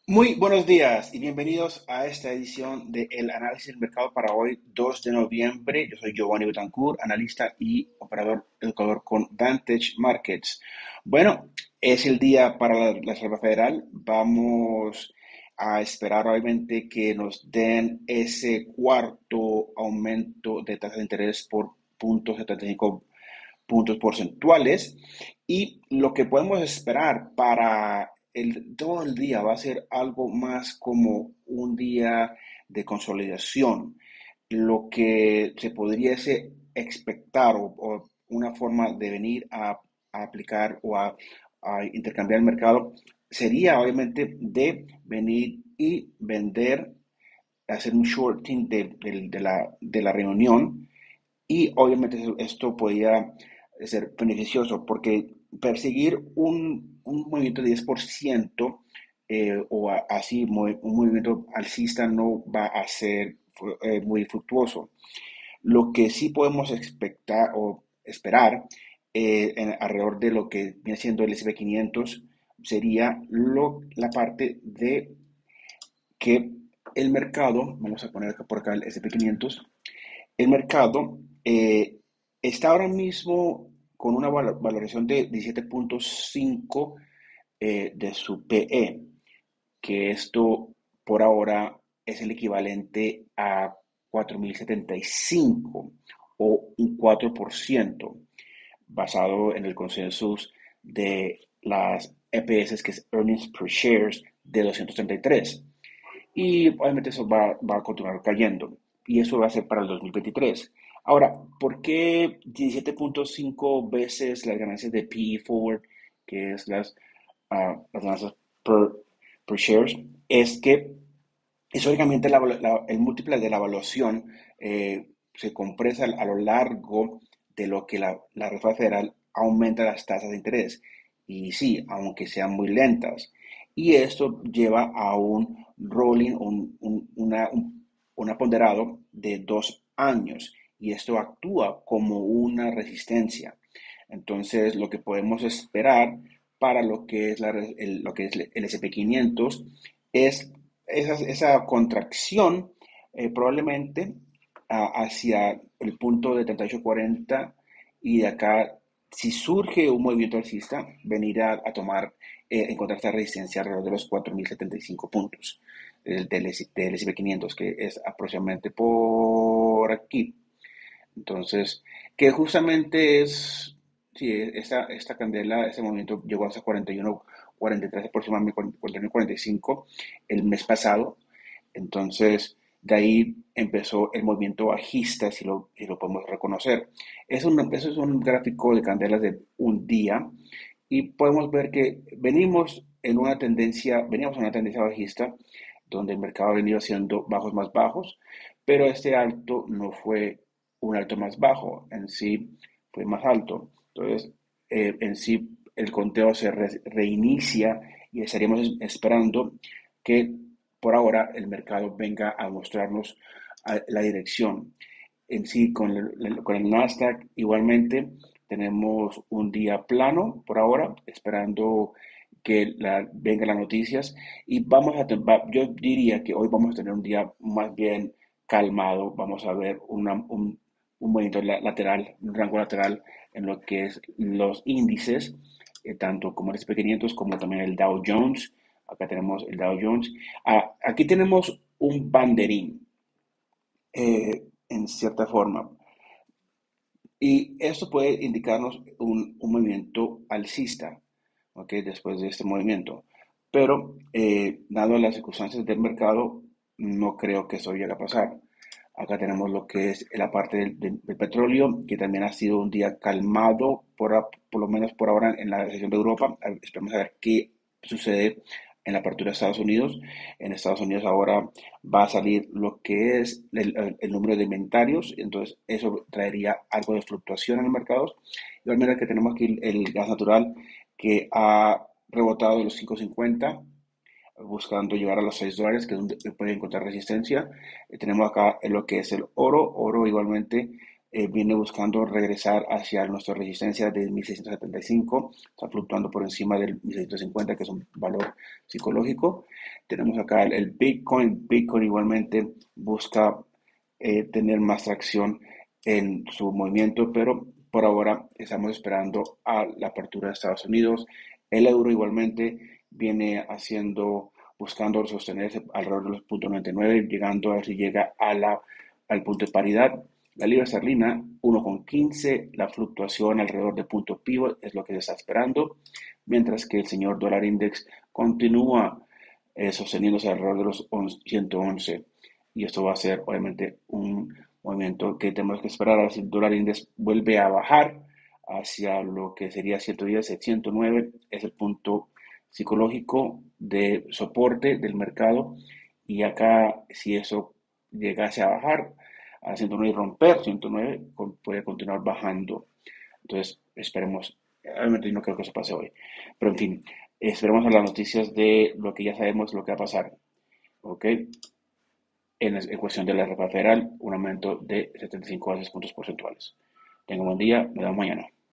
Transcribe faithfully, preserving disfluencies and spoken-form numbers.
Muy buenos días y bienvenidos a esta edición de El Análisis del Mercado para hoy, dos de noviembre. Yo soy Giovanni Betancourt, analista y operador educador con Vantage Markets. Bueno, es el día para la, la Reserva Federal. Vamos a esperar obviamente que nos den ese cuarto aumento de tasa de interés por puntos setenta y cinco puntos porcentuales. Y lo que podemos esperar para el, todo el día va a ser algo más como un día de consolidación. Lo que se podría expectar o, o una forma de venir a, a aplicar o a, a intercambiar el mercado sería obviamente de venir y vender, hacer un shorting de, de, de la, de la reunión y obviamente esto podía ser beneficioso porque perseguir un, un movimiento de diez por ciento eh, o a- así un movimiento alcista no va a ser eh, muy fructuoso. Lo que sí podemos expectar o esperar eh, en- alrededor de lo que viene siendo el S and P quinientos sería lo, la parte de que el mercado, vamos a poner acá por acá el S and P quinientos, el mercado eh, está ahora mismo con una valoración de diecisiete punto cinco eh, de su P E, que esto por ahora es el equivalente a cuatro mil setenta y cinco o un cuatro por ciento basado en el consenso de las E P S, que es Earnings Per Shares, de doscientos treinta y tres. Y obviamente eso va, va a continuar cayendo. Y eso va a ser para el dos mil veintitrés. Ahora, ¿por qué diecisiete punto cinco veces las ganancias de P E Forward, que es las, uh, las ganancias per, per shares? Es que históricamente la, la, el múltiple de la evaluación eh, se compresa a lo largo de lo que la, la Reserva Federal aumenta las tasas de interés. Y sí, aunque sean muy lentas. Y esto lleva a un rolling, un, un, una, un, una ponderado de dos años. Y esto actúa como una resistencia. Entonces, lo que podemos esperar para lo que es, la, el, lo que es el S and P quinientos es esa, esa contracción eh, probablemente uh, hacia el punto de treinta y ocho cuarenta y de acá, si surge un movimiento alcista, venir a, a tomar, eh, encontrar esta resistencia alrededor de los cuatro mil setenta y cinco puntos del, del, S and P quinientos, que es aproximadamente por aquí. Entonces, que justamente es, sí, esta, esta candela, ese movimiento llegó hasta cuarenta y uno, cuarenta y tres, aproximadamente cuarenta y uno, cuarenta y cinco el mes pasado. Entonces, de ahí empezó el movimiento bajista, si lo, si lo podemos reconocer. Es un, eso es un gráfico de candelas de un día y podemos ver que venimos en una tendencia, veníamos en una tendencia bajista donde el mercado ha venido haciendo bajos más bajos, pero este alto no fue un alto más bajo, en sí fue más alto. Entonces, eh, en sí el conteo se re- reinicia y estaríamos esperando que por ahora el mercado venga a mostrarnos a la dirección. En sí, con el, con el Nasdaq igualmente tenemos un día plano por ahora, esperando que la, vengan las noticias y vamos a, va, yo diría que hoy vamos a tener un día más bien calmado, vamos a ver una, un, un movimiento lateral, un rango lateral en lo que es los índices, eh, tanto como el S and P quinientos como también el Dow Jones. Acá tenemos el Dow Jones. Ah, aquí tenemos un banderín, eh, en cierta forma. Y esto puede indicarnos un, un movimiento alcista, ¿ok? Después de este movimiento. Pero, eh, dado las circunstancias del mercado, no creo que eso llegue a pasar. Acá tenemos lo que es la parte del, del- del petróleo, que también ha sido un día calmado, por, a- por lo menos por ahora en la recesión de Europa. A ver, esperemos a ver qué sucede en la apertura de Estados Unidos. En Estados Unidos ahora va a salir lo que es el, el- el número de inventarios, entonces eso traería algo de fluctuación en los mercados. Igual manera que tenemos aquí el, el gas natural que ha rebotado de los cinco cincuenta buscando llegar a los seis dólares, que es donde puede encontrar resistencia. Eh, tenemos acá lo que es el oro, oro igualmente eh, viene buscando regresar hacia nuestra resistencia de mil seiscientos setenta y cinco, está fluctuando por encima del mil seiscientos cincuenta, que es un valor psicológico. Tenemos acá el, el Bitcoin. Bitcoin igualmente busca eh, tener más tracción en su movimiento, pero por ahora estamos esperando a la apertura de Estados Unidos. El euro igualmente viene haciendo, buscando sostenerse alrededor de los punto noventa y nueve, llegando a ver si llega a la, al punto de paridad. La libra esterlina, uno coma quince, la fluctuación alrededor de punto pivot es lo que se está esperando, mientras que el señor dólar index continúa eh, sosteniéndose alrededor de los ciento once. Y esto va a ser obviamente un movimiento que tenemos que esperar a ver si el dólar index vuelve a bajar hacia lo que sería ciento diez, ciento nueve, es el punto psicológico de soporte del mercado. Y acá, si eso llegase a bajar a ciento nueve y romper ciento nueve, puede continuar bajando. Entonces, esperemos. Obviamente no creo que eso pase hoy. Pero en fin, esperemos a las noticias de lo que ya sabemos, lo que va a pasar. ¿Ok? En, en cuestión de la Reserva Federal, un aumento de setenta y cinco bases puntos porcentuales. Tenga un buen día, nos vemos mañana.